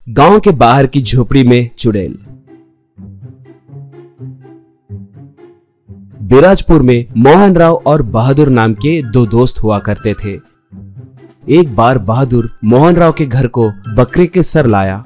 गांव के बाहर की झोपड़ी में चुड़ैल। बिराजपुर में मोहन राव और बहादुर नाम के दो दोस्त हुआ करते थे। एक बार बहादुर मोहन राव के घर को बकरे के सर लाया।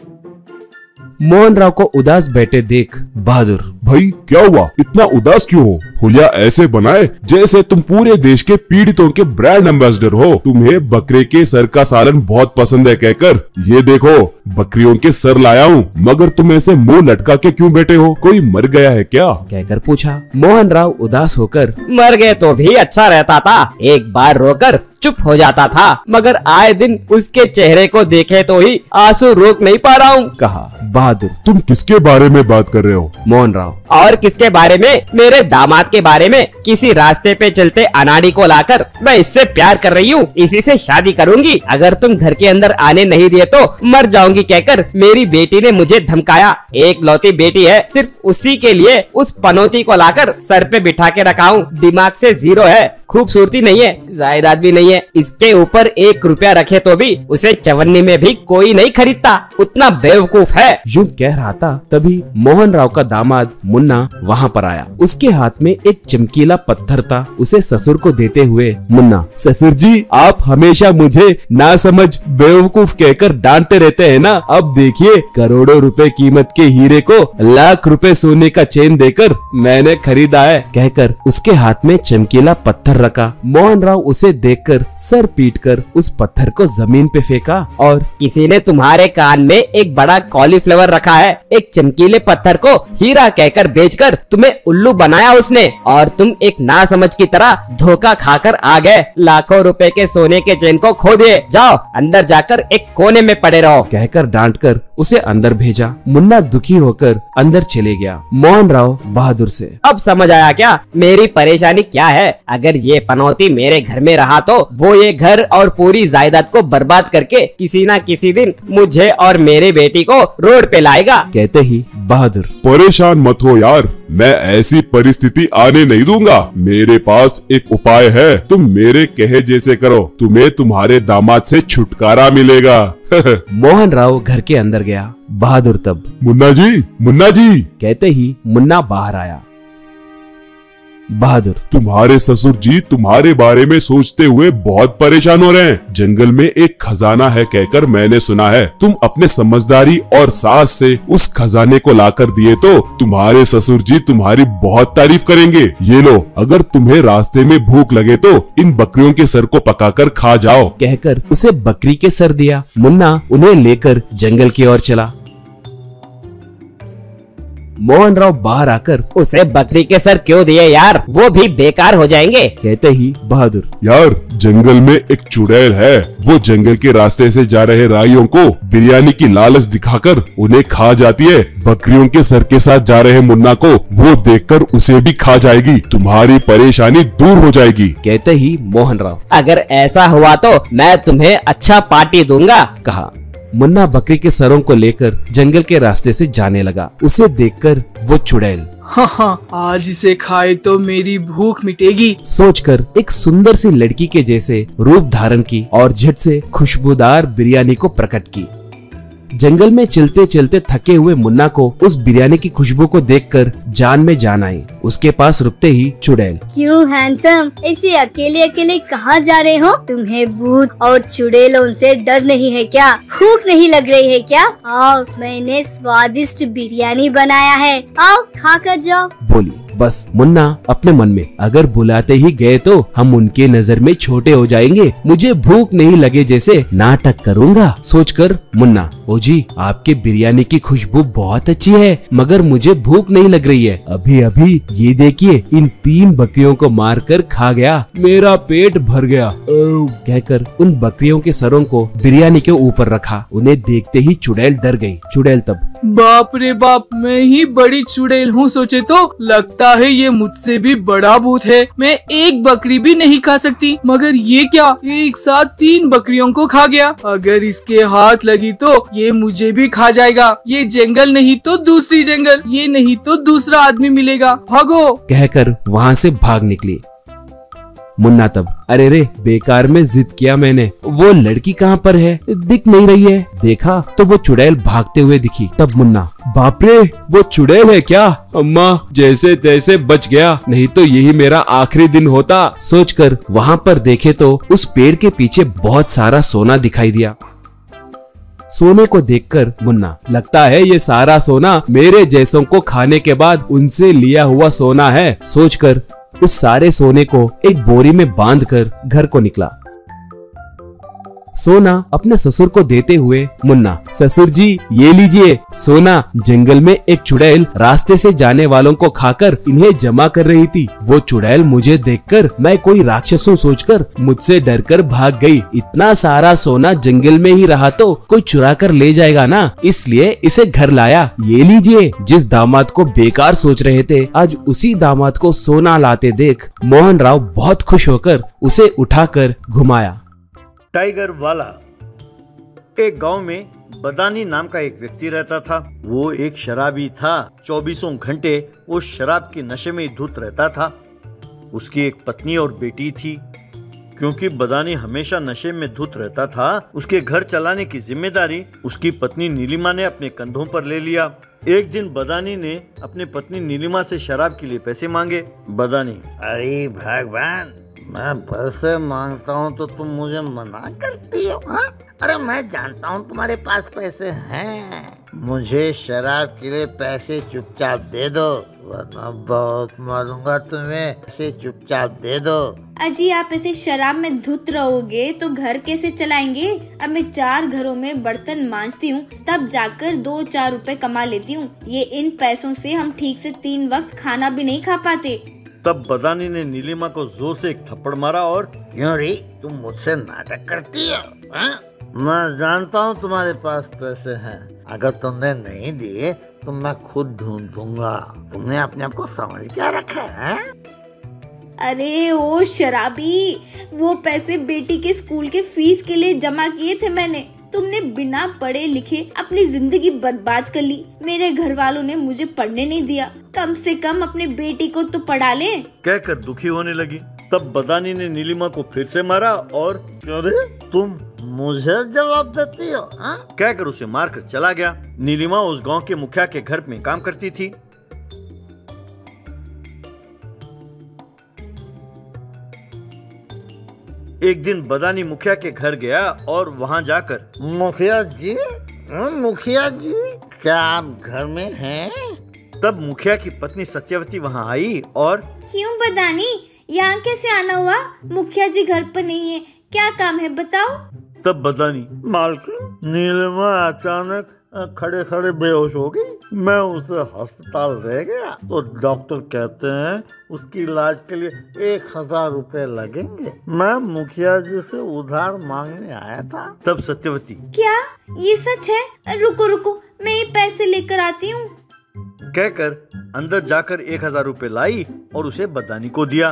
मोहन राव को उदास बैठे देख बहादुर, भाई क्या हुआ, इतना उदास क्यों हो? हुलिया ऐसे बनाए जैसे तुम पूरे देश के पीड़ितों के ब्रांड एम्बेसडर हो। तुम्हें बकरे के सर का सालन बहुत पसंद है कहकर ये देखो बकरियों के सर लाया हूँ, मगर तुम ऐसे मुंह लटका के क्यों बैठे हो? कोई मर गया है क्या? कहकर पूछा। मोहन राव उदास होकर, मर गए तो भी अच्छा रहता था, एक बार रोकर चुप हो जाता था, मगर आए दिन उसके चेहरे को देखे तो ही आंसू रोक नहीं पा रहा हूँ, कहा बहादुर। तुम किसके बारे में बात कर रहे हो? मोहन राव, और किसके बारे में? मेरे दामाद के बारे में। किसी रास्ते पे चलते अनाड़ी को लाकर मैं इससे प्यार कर रही हूँ, इसी से शादी करूंगी, अगर तुम घर के अंदर आने नहीं दिए तो मर जाऊंगी कहकर मेरी बेटी ने मुझे धमकाया। एक लौती बेटी है, सिर्फ उसी के लिए उस पनौती को लाकर सर पे बिठा के रखा हूँ। दिमाग से जीरो है, खूबसूरती नहीं है, जायदाद भी नहीं है, इसके ऊपर 1 रुपया रखे तो भी उसे चवन्नी में भी कोई नहीं खरीदता, उतना बेवकूफ है। यूं कह रहा था तभी मोहन राव का दामाद मुन्ना वहाँ पर आया। उसके हाथ में एक चमकीला पत्थर था। उसे ससुर को देते हुए मुन्ना, ससुर जी आप हमेशा मुझे नासमझ बेवकूफ कहकर डांटते रहते हैं ना, अब देखिए करोड़ों रुपए कीमत के हीरे को लाख रुपए सोने का चेन देकर मैंने खरीदा है, कहकर उसके हाथ में चमकीला पत्थर रखा। मोहन राव उसे देखकर सर पीटकर उस पत्थर को जमीन पे फेंका और, किसी ने तुम्हारे कान में एक बड़ा कॉलीफ्लावर रखा है, एक चमकीले पत्थर को हीरा कहकर बेचकर तुम्हें उल्लू बनाया उसने, और तुम एक नासमझ की तरह धोखा खाकर आ गए, लाखों रुपए के सोने के चेन को खो दिए, जाओ अंदर जाकर एक कोने में पड़े रहो, कहकर डांटकर उसे अंदर भेजा। मुन्ना दुखी होकर अंदर चले गया। मोहन राव बहादुर से, अब समझ आया क्या मेरी परेशानी क्या है? अगर ये पनौती मेरे घर में रहा तो वो ये घर और पूरी जायदाद को बर्बाद करके किसी न किसी दिन मुझे और मेरी बेटी को रोड पे लाएगा। कहते ही बहादुर, परेशान मत हो यार, मैं ऐसी परिस्थिति आने नहीं दूंगा। मेरे पास एक उपाय है, तुम मेरे कहे जैसे करो, तुम्हें तुम्हारे दामाद से छुटकारा मिलेगा। मोहन राव घर के अंदर गया। बहादुर तब, मुन्ना जी कहते ही मुन्ना बाहर आया। बहादुर, तुम्हारे ससुर जी तुम्हारे बारे में सोचते हुए बहुत परेशान हो रहे हैं। जंगल में एक खजाना है कहकर मैंने सुना है, तुम अपने समझदारी और साहस से उस खजाने को लाकर दिए तो तुम्हारे ससुर जी तुम्हारी बहुत तारीफ करेंगे। ये लो, अगर तुम्हें रास्ते में भूख लगे तो इन बकरियों के सर को पकाकर खा जाओ, कहकर उसे बकरी के सर दिया। मुन्ना उन्हें लेकर जंगल की ओर चला। मोहन राव बाहर आकर, उसे बकरी के सर क्यों दिए यार, वो भी बेकार हो जाएंगे। कहते ही बहादुर, यार जंगल में एक चुड़ैल है, वो जंगल के रास्ते से जा रहे राहियों को बिरयानी की लालच दिखाकर उन्हें खा जाती है। बकरियों के सर के साथ जा रहे मुन्ना को वो देखकर उसे भी खा जाएगी, तुम्हारी परेशानी दूर हो जाएगी। कहते ही मोहन राव, अगर ऐसा हुआ तो मैं तुम्हें अच्छा पार्टी दूंगा, कहा। मुन्ना बकरी के सरों को लेकर जंगल के रास्ते से जाने लगा। उसे देखकर वो चुड़ैल, हाँ, आज इसे खाए तो मेरी भूख मिटेगी, सोचकर एक सुंदर सी लड़की के जैसे रूप धारण की और झट से खुशबूदार बिरयानी को प्रकट की। जंगल में चलते चलते थके हुए मुन्ना को उस बिरयानी की खुशबू को देखकर जान में जान आई। उसके पास रुकते ही चुड़ैल, क्यों हैंडसम, ऐसे अकेले अकेले कहाँ जा रहे हो? तुम्हें भूत और चुड़ैलों से डर नहीं है क्या? भूख नहीं लग रही है क्या? आओ, मैंने स्वादिष्ट बिरयानी बनाया है, आओ खा कर जाओ, बोली। बस मुन्ना अपने मन में, अगर बुलाते ही गए तो हम उनके नजर में छोटे हो जाएंगे, मुझे भूख नहीं लगे जैसे नाटक करूंगा, सोचकर मुन्ना, ओ जी आपके बिरयानी की खुशबू बहुत अच्छी है, मगर मुझे भूख नहीं लग रही है, अभी अभी ये देखिए इन 3 बकरियों को मारकर खा गया, मेरा पेट भर गया, कहकर उन बकरियों के सरों को बिरयानी के ऊपर रखा। उन्हें देखते ही चुड़ैल डर गई। चुड़ैल तब, बाप रे बाप, मैं ही बड़ी चुड़ैल हूँ, सोचे तो लगता है ये मुझसे भी बड़ा भूत है। मैं एक बकरी भी नहीं खा सकती, मगर ये क्या, एक साथ 3 बकरियों को खा गया। अगर इसके हाथ लगी तो ये मुझे भी खा जाएगा। ये जंगल नहीं तो दूसरी जंगल, ये नहीं तो दूसरा आदमी मिलेगा, भागो, कहकर वहाँ से भाग निकली। मुन्ना तब, अरे रे बेकार में जिद किया मैंने, वो लड़की कहाँ पर है, दिख नहीं रही है। देखा तो वो चुड़ैल भागते हुए दिखी। तब मुन्ना, बाप रे वो चुड़ैल है क्या, अम्मा जैसे तैसे बच गया, नहीं तो यही मेरा आखिरी दिन होता। सोचकर वहाँ पर देखे तो उस पेड़ के पीछे बहुत सारा सोना दिखाई दिया। सोने को देखकर मुन्ना, लगता है ये सारा सोना मेरे जैसों को खाने के बाद उनसे लिया हुआ सोना है, सोचकर उस सारे सोने को एक बोरी में बांधकर घर को निकला। सोना अपने ससुर को देते हुए मुन्ना, ससुर जी ये लीजिए सोना, जंगल में एक चुड़ैल रास्ते से जाने वालों को खाकर इन्हें जमा कर रही थी। वो चुड़ैल मुझे देखकर मैं कोई राक्षस हूँ सोचकर मुझसे डरकर भाग गई। इतना सारा सोना जंगल में ही रहा तो कोई चुरा कर ले जाएगा ना, इसलिए इसे घर लाया। ये लीजिए। जिस दामाद को बेकार सोच रहे थे, आज उसी दामाद को सोना लाते देख मोहन राव बहुत खुश होकर उसे उठाकर घुमाया। टाइगर वाला। एक गांव में बदानी नाम का एक व्यक्ति रहता था। वो एक शराबी था। 24 घंटे वो शराब के नशे में धुत रहता था। उसकी एक पत्नी और बेटी थी। क्योंकि बदानी हमेशा नशे में धुत रहता था, उसके घर चलाने की जिम्मेदारी उसकी पत्नी नीलिमा ने अपने कंधों पर ले लिया। एक दिन बदानी ने अपनी पत्नी नीलिमा से शराब के लिए पैसे मांगे। बदानी, अरे भगवान, मैं पैसे मांगता हूँ तो तुम मुझे मना करती हो, हाँ? अरे मैं जानता हूँ तुम्हारे पास पैसे हैं, मुझे शराब के लिए पैसे चुपचाप दे दो, वरना बहुत मारूंगा तुम्हें। पैसे चुपचाप दे दो। अजी आप ऐसे शराब में धुत रहोगे तो घर कैसे चलाएंगे? अब मैं 4 घरों में बर्तन मांजती हूँ, तब जाकर 2-4 रुपए कमा लेती हूँ। ये इन पैसों से हम ठीक से 3 वक्त खाना भी नहीं खा पाते। तब बदानी ने नीलिमा को जोर से एक थप्पड़ मारा और, क्यों रे, तुम मुझसे नाटक करती हो, हाँ? मैं जानता हूँ तुम्हारे पास पैसे हैं, अगर तुमने नहीं दिए तो मैं खुद ढूंढूंगा। तुमने अपने आप को समझ क्या रखा है? अरे ओ शराबी, वो पैसे बेटी के स्कूल के फीस के लिए जमा किए थे मैंने। तुमने बिना पढ़े लिखे अपनी जिंदगी बर्बाद कर ली। मेरे घर वालों ने मुझे पढ़ने नहीं दिया, कम से कम अपने बेटी को तो पढ़ा ले, कहकर दुखी होने लगी। तब बदानी ने नीलिमा को फिर से मारा और, क्यों रे, तुम मुझे जवाब देती हो, हाँ? कहकर उसे मारकर चला गया। नीलिमा उस गांव के मुखिया के घर में काम करती थी। एक दिन बदानी मुखिया के घर गया और वहाँ जाकर, मुखिया जी, क्या आप घर में हैं? तब मुखिया की पत्नी सत्यवती वहाँ आई और, क्यों बदानी, यहाँ कैसे आना हुआ? मुखिया जी घर पर नहीं है, क्या काम है बताओ? तब बदानी, मालकिन, नीलिमा अचानक खड़े खड़े बेहोश हो गई। मैं उसे अस्पताल ले गया तो डॉक्टर कहते हैं उसकी इलाज के लिए 1000 रुपए लगेंगे। मैं मुखिया जी से उधार मांगने आया था। तब सत्यवती, क्या ये सच है? रुको रुको, मैं ये पैसे लेकर आती हूँ, कहकर अंदर जाकर 1000 रुपए लाई और उसे बदानी को दिया।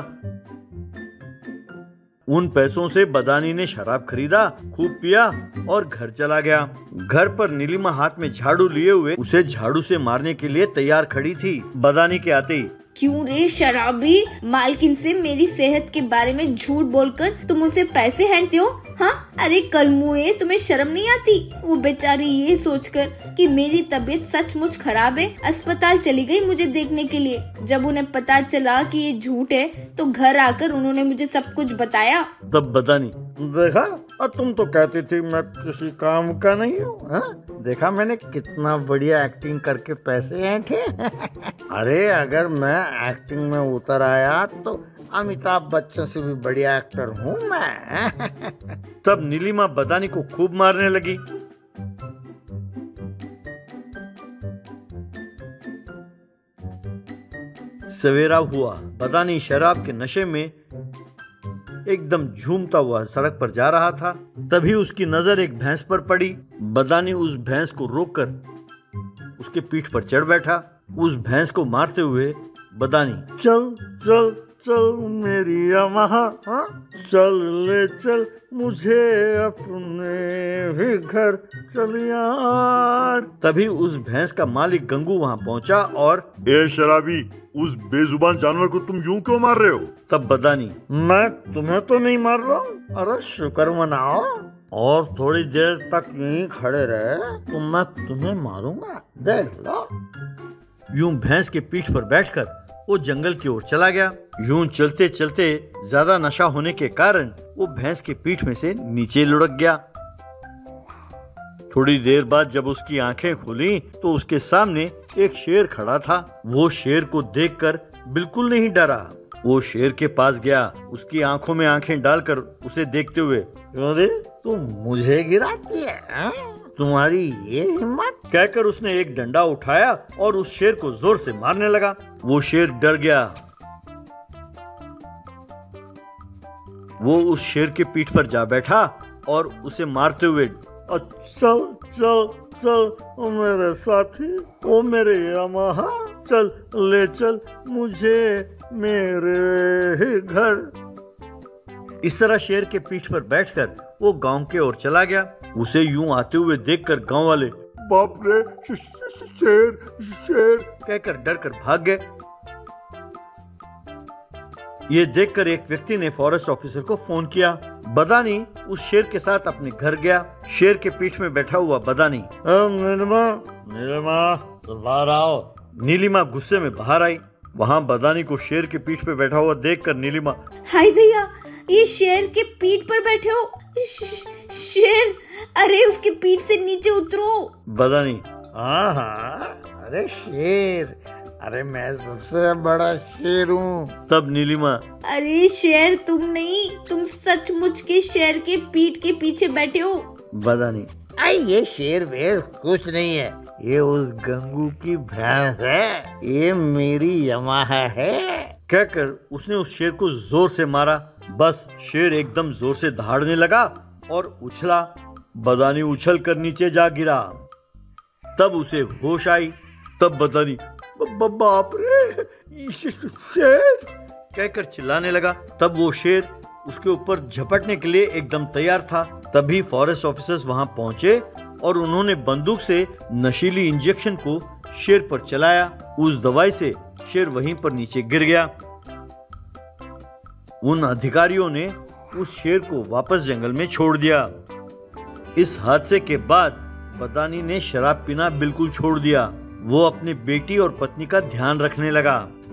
उन पैसों से बदानी ने शराब खरीदा, खूब पिया और घर चला गया। घर पर नीलिमा हाथ में झाड़ू लिए हुए उसे झाड़ू से मारने के लिए तैयार खड़ी थी। बदानी के आते ही, क्यों रे शराबी, मालकिन से मेरी सेहत के बारे में झूठ बोलकर तुम उनसे पैसे हैंडते हो, हाँ? अरे कल मुए, तुम्हें शर्म नहीं आती? वो बेचारी ये सोचकर कि मेरी तबीयत सचमुच खराब है, अस्पताल चली गई मुझे देखने के लिए। जब उन्हें पता चला कि ये झूठ है तो घर आकर उन्होंने मुझे सब कुछ बताया। तब बदानी, देखा, और तुम तो कहती थी मैं किसी काम का नहीं हूँ, हाँ? देखा मैंने कितना बढ़िया एक्टिंग करके पैसे ऐंठे। अरे अगर मैं एक्टिंग में उतर आया तो अमिताभ बच्चन से भी बढ़िया एक्टर हूँ मैं। तब नीलिमा बदानी को खूब मारने लगी। सवेरा हुआ। बदानी शराब के नशे में एकदम झूमता हुआ सड़क पर जा रहा था। तभी उसकी नजर एक भैंस पर पड़ी। बदानी उस भैंस को रोककर उसके पीठ पर चढ़ बैठा। उस भैंस को मारते हुए बदानी, चल चल चल मेरी यमहा, हाँ? चल ले चल मुझे अपने भी घर, चल यार। तभी उस भैंस का मालिक गंगू वहाँ पहुँचा और ए शराबी, उस बेजुबान जानवर को तुम यूं क्यों मार रहे हो? तब बदानी, मैं तुम्हें तो नहीं मार रहा हूँ, अरे शुक्र मनाओ और थोड़ी देर तक यहीं खड़े रहे तो मैं तुम्हें मारूंगा, देख लो। यूं भैंस के पीठ पर बैठकर वो जंगल की ओर चला गया। यूं चलते चलते ज्यादा नशा होने के कारण वो भैंस के पीठ में से नीचे लुढ़क गया। थोड़ी देर बाद जब उसकी आंखें खुली तो उसके सामने एक शेर खड़ा था। वो शेर को देखकर बिल्कुल नहीं डरा। वो शेर के पास गया, उसकी आंखों में आंखें डालकर उसे देखते हुए, अरे तुम मुझे गिराती है, तुम्हारी ये हिम्मत, कहकर उसने एक डंडा उठाया और उस शेर को जोर से मारने लगा। वो शेर डर गया। वो उस शेर के पीठ पर जा बैठा और उसे मारते हुए, चल चल चल ओ मेरे साथी, ओ मेरे यमहा, चल ले चल मुझे मेरे ही घर। इस तरह शेर के पीठ पर बैठकर वो गांव के ओर चला गया। उसे यूं आते हुए देखकर गांव वाले बाप रे, शेर शेर कहकर डर कर भाग गए। ये देखकर एक व्यक्ति ने फॉरेस्ट ऑफिसर को फोन किया। बदानी उस शेर के साथ अपने घर गया। शेर के पीठ में बैठा हुआ बदानी, नीलिमा नीलिमा बाहर आओ। नीलिमा गुस्से में बाहर आई। वहाँ बदानी को शेर के पीठ पे बैठा हुआ देखकर नीलिमा, हाय भैया, ये शेर के पीठ पर बैठे हो? शेर, अरे उसके पीठ से नीचे उतरो। बदानी, हाँ, अरे शेर, अरे मैं सबसे बड़ा शेर हूँ। तब नीलिमा, अरे शेर तुम नहीं, तुम सचमुच के शेर के पीठ के पीछे बैठे हो। बदानी, ये शेर वेर कुछ नहीं है, ये उस गंगू की भैंस है, ये मेरी यमहा है, कहकर उसने उस शेर को जोर से मारा। बस शेर एकदम जोर से दहाड़ने लगा और उछला। बदानी उछल कर नीचे जा गिरा। तब उसे होश आई। तब बदानी, बाप रे, शेर, कहकर चिल्लाने लगा। तब वो शेर उसके ऊपर झपटने के लिए एकदम तैयार था। तभी फॉरेस्ट ऑफिसर्स वहां पहुंचे और उन्होंने बंदूक से नशीली इंजेक्शन को शेर पर चलाया। उस दवाई से शेर वहीं पर नीचे गिर गया। उन अधिकारियों ने उस शेर को वापस जंगल में छोड़ दिया। इस हादसे के बाद बदानी ने शराब पीना बिल्कुल छोड़ दिया। वो अपनी बेटी और पत्नी का ध्यान रखने लगा।